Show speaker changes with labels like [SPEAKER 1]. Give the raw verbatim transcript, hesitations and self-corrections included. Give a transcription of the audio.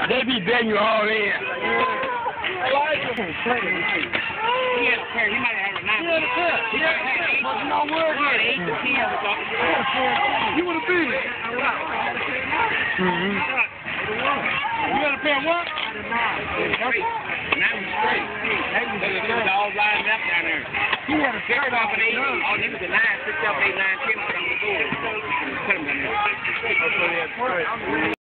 [SPEAKER 1] They be betting you all in.
[SPEAKER 2] He had a pair. He might have had a nine. He had a pair. He had eight. But no word. He had eight to ten.
[SPEAKER 1] You would have beat it. Mm-hmm. You had a pair of what?
[SPEAKER 2] Nine was straight. They was all lined up down there.
[SPEAKER 1] He had a
[SPEAKER 2] Six off an eight. Oh, he was a nine. Six up, eight, nine, ten.